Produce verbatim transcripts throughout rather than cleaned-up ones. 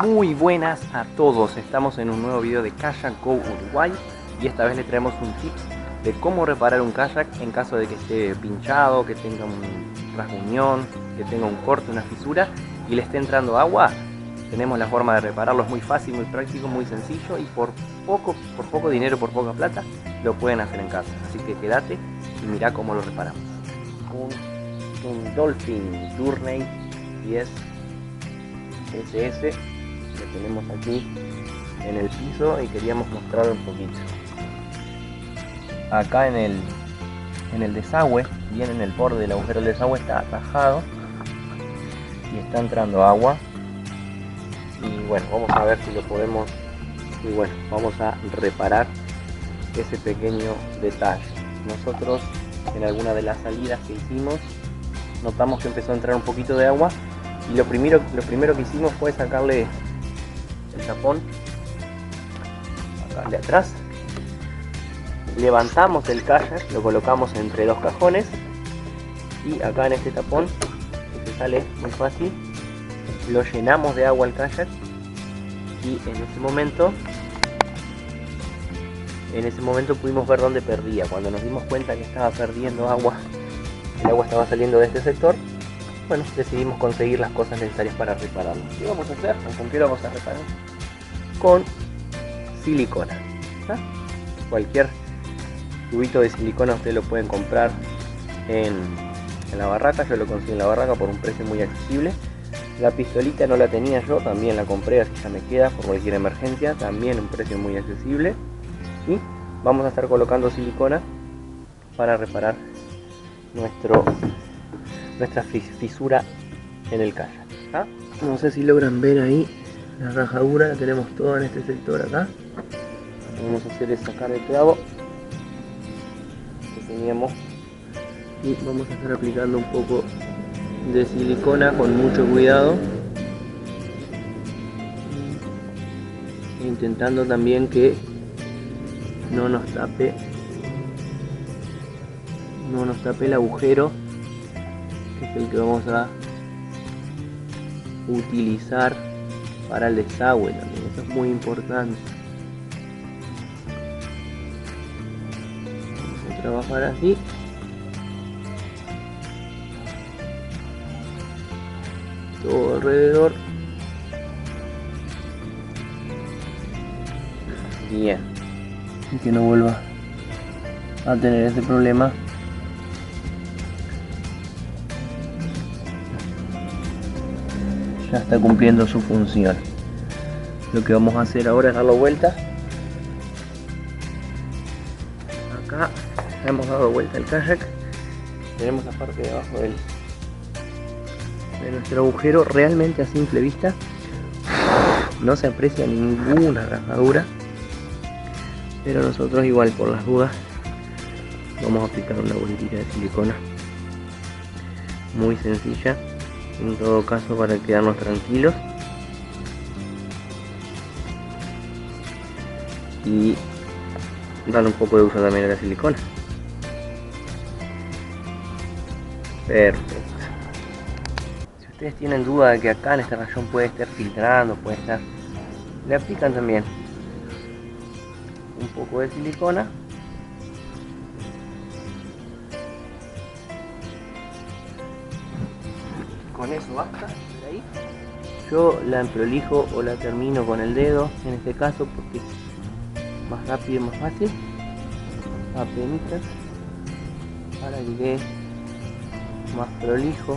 Muy buenas a todos, estamos en un nuevo video de Kayak Go Uruguay y esta vez les traemos un tip de cómo reparar un kayak en caso de que esté pinchado, que tenga un rasguñón, que tenga un corte, una fisura y le esté entrando agua. Tenemos la forma de repararlo, es muy fácil, muy práctico, muy sencillo y por poco, por poco dinero, por poca plata lo pueden hacer en casa. Así que quédate y mirá cómo lo reparamos. Un, un Dolphin Journey diez S S que tenemos aquí en el piso y queríamos mostrar un poquito. Acá en el, en el desagüe, bien en el borde del agujero del desagüe, está atajado y está entrando agua. Y bueno, vamos a ver si lo podemos, y bueno, vamos a reparar ese pequeño detalle. Nosotros en alguna de las salidas que hicimos notamos que empezó a entrar un poquito de agua y lo primero, lo primero que hicimos fue sacarle el tapón acá de atrás, levantamos el kayak, lo colocamos entre dos cajones y acá en este tapón, que se sale muy fácil, lo llenamos de agua al kayak y en ese momento en ese momento pudimos ver dónde perdía. Cuando nos dimos cuenta que estaba perdiendo agua, el agua estaba saliendo de este sector, bueno, decidimos conseguir las cosas necesarias para repararlo. ¿Qué vamos a hacer? ¿Con qué lo vamos a reparar? Con silicona. ¿Ah? Cualquier tubito de silicona ustedes lo pueden comprar en, en la barraca. Yo lo conseguí en la barraca por un precio muy accesible. La pistolita no la tenía yo, también la compré, así ya me queda por cualquier emergencia, también un precio muy accesible. Y vamos a estar colocando silicona para reparar nuestro nuestra fisura en el kayak. ¿Ah? No sé si logran ver ahí la rajadura, la tenemos toda en este sector acá. Lo que vamos a hacer es sacar el clavo que teníamos y vamos a estar aplicando un poco de silicona con mucho cuidado, intentando también que no nos tape no nos tape el agujero, que es el que vamos a utilizar para el desagüe también. Eso es muy importante. Vamos a trabajar así. Todo alrededor. Bien. Y que no vuelva a tener ese problema. Ya está cumpliendo su función. Lo que vamos a hacer ahora es darlo vuelta. Acá hemos dado vuelta el kayak. Tenemos la parte de abajo del, de nuestro agujero. Realmente a simple vista no se aprecia ninguna rajadura, pero nosotros igual por las dudas vamos a aplicar una bolita de silicona muy sencilla, en todo caso, para quedarnos tranquilos y darle un poco de uso también a la silicona. Perfecto. Si ustedes tienen duda de que acá en este rayón puede estar filtrando, puede estar, le aplican también un poco de silicona. Con eso basta. Ahí yo la emprolijo o la termino con el dedo en este caso porque es más rápido y más fácil. Apenitas para que quede más prolijo,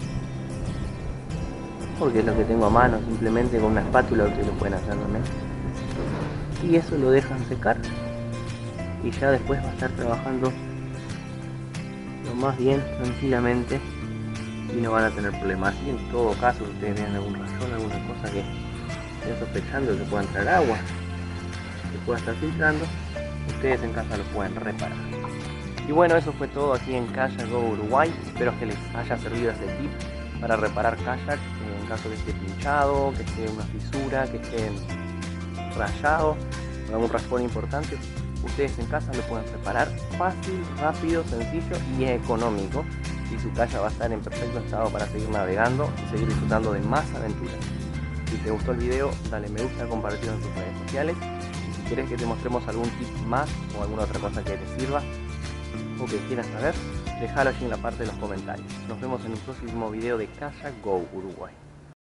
porque es lo que tengo a mano. Simplemente con una espátula ustedes lo pueden hacer también. Y eso lo dejan secar y ya después va a estar trabajando lo más bien, tranquilamente, y no van a tener problemas. Y en todo caso, si ustedes vean algún rayón, alguna cosa que estén sospechando que pueda entrar agua, que pueda estar filtrando, ustedes en casa lo pueden reparar. Y bueno, eso fue todo aquí en Kayak Go Uruguay. Espero que les haya servido este tip para reparar kayak en caso que esté pinchado, que esté una fisura, que esté rayado, con algún raspón importante. Ustedes en casa lo pueden reparar fácil, rápido, sencillo y económico. Y su kayak va a estar en perfecto estado para seguir navegando y seguir disfrutando de más aventuras. Si te gustó el video, dale me gusta, compartirlo en tus redes sociales. Y si querés que te mostremos algún tip más o alguna otra cosa que te sirva o que quieras saber, déjalo allí en la parte de los comentarios. Nos vemos en un próximo video de Kayak Go Uruguay.